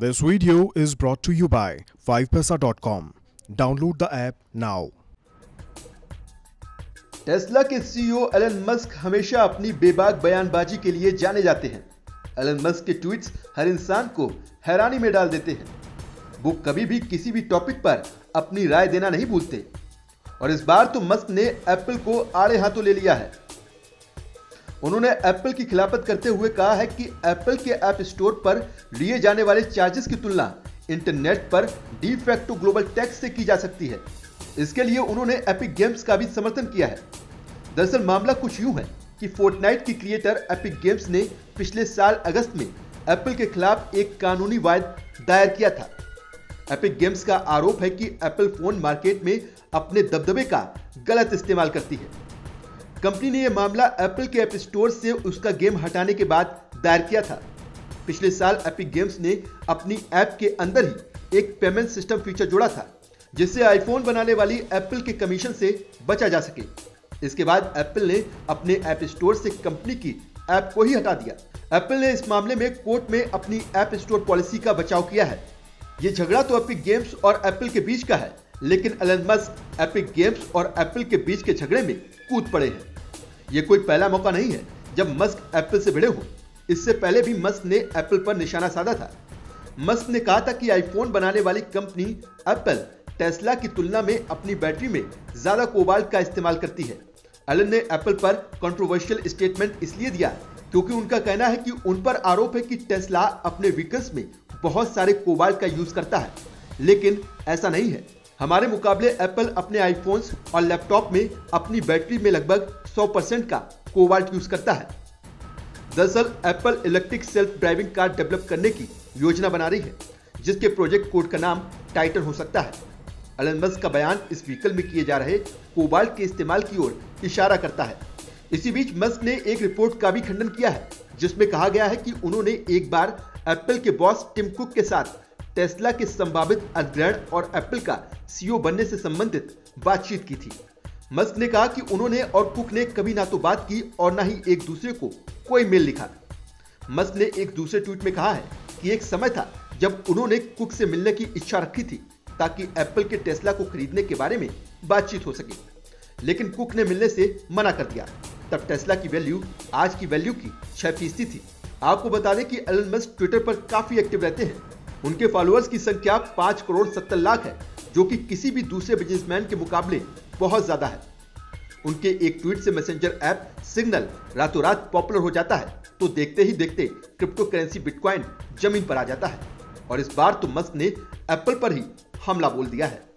This video is brought to you by 5paisa.com. Download the app now. Tesla के CEO Elon Musk हमेशा अपनी बेबाक बयानबाजी के लिए जाने जाते हैं। एलन मस्क के ट्वीट्स हर इंसान को हैरानी में डाल देते हैं। वो कभी भी किसी भी टॉपिक पर अपनी राय देना नहीं भूलते और इस बार तो मस्क ने एप्पल को आड़े हाथों ले लिया है। उन्होंने एप्पल की खिलाफत करते हुए कहा है कि एप्पल के ऐप स्टोर पर लिए जाने वाले चार्जेस की तुलना इंटरनेट पर डी फैक्टो ग्लोबल टैक्स से की जा सकती है। इसके लिए उन्होंने एपिक गेम्स का भी समर्थन किया है। दरअसल मामला कुछ यूं है कि फोर्टनाइट की क्रिएटर एपिक गेम्स ने पिछले साल अगस्त में एप्पल के खिलाफ एक कानूनी वाद दायर किया था। एपिक गेम्स का आरोप है कि एप्पल फोन मार्केट में अपने दबदबे का गलत इस्तेमाल करती है। कंपनी ने यह मामला एप्पल के ऐप स्टोर से उसका गेम हटाने के बाद दायर किया था। पिछले साल एपिक गेम्स ने अपनी ऐप के अंदर ही एक पेमेंट सिस्टम फीचर जोड़ा था, जिससे आईफोन बनाने वाली एप्पल के कमीशन से बचा जा सके। इसके बाद एप्पल ने अपने ऐप स्टोर से कंपनी की ऐप को ही हटा दिया। एप्पल ने इस मामले में कोर्ट में अपनी ऐप स्टोर पॉलिसी का बचाव किया है। ये झगड़ा तो एपिक गेम्स और एप्पल के बीच का है, लेकिन एलन मस्क एपिक गेम्स और एप्पल के बीच के झगड़े में कूद पड़े हैं। ये कोई पहला मौका नहीं है जब मस्क एप्पल से भिड़े हो। इससे पहले भी मस्क ने एप्पल पर निशाना साधा था। मस्क ने कहा था कि आईफोन बनाने वाली कंपनी एप्पल टेस्ला की तुलना में अपनी बैटरी में ज्यादा कोबाल्ट का इस्तेमाल करती है। एलन ने एप्पल पर कंट्रोवर्शियल स्टेटमेंट इसलिए दिया क्योंकि उनका कहना है कि उन पर आरोप है कि टेस्ला अपने व्हीकल्स में बहुत सारे कोबाल्ट का यूज करता है, लेकिन ऐसा नहीं है। हमारे मुकाबले एप्पल अपने आईफोन्स और लैपटॉप में अपनी बैटरी में लगभग 100% का कोबाल्ट यूज करता है। दरअसल Apple electric self driving car develop करने की योजना बना रही है, जिसके प्रोजेक्ट कोड का नाम टाइटन हो सकता है। एलन मस्क का बयान इस व्हीकल में किए जा रहे कोबाल्ट के इस्तेमाल की ओर इशारा करता है। इसी बीच मस्क ने एक रिपोर्ट का भी खंडन किया है, जिसमें कहा गया है कि उन्होंने एक बार एप्पल के बॉस टिम कुक के साथ टेस्ला के संभावित अधिग्रहण और एप्पल का सीईओ बनने से संबंधित बातचीत की थी। मस्क ने कहा कि उन्होंने और कुक ने कभी ना तो बात की और ना ही एक दूसरे को कोई मेल लिखा। मस्क ने एक दूसरे ट्वीट में कहा है कि एक समय था जब उन्होंने कुक से मिलने की इच्छा रखी थी ताकि एप्पल के टेस्ला को खरीदने के बारे में बातचीत हो सके, लेकिन कुक ने मिलने से मना कर दिया। तब टेस्ला की वैल्यू आज की वैल्यू की 6% थी। आपको बता दें कि एलन मस्क ट्विटर पर काफी एक्टिव रहते हैं। उनके फॉलोअर्स की संख्या 5 करोड़ 70 लाख है, जो कि किसी भी दूसरे बिजनेसमैन के मुकाबले बहुत ज्यादा है। उनके एक ट्वीट से मैसेंजर ऐप सिग्नल रातों रात पॉपुलर हो जाता है, तो देखते ही देखते क्रिप्टो करेंसी बिटकॉइन जमीन पर आ जाता है। और इस बार तो मस्क ने एप्पल पर ही हमला बोल दिया है।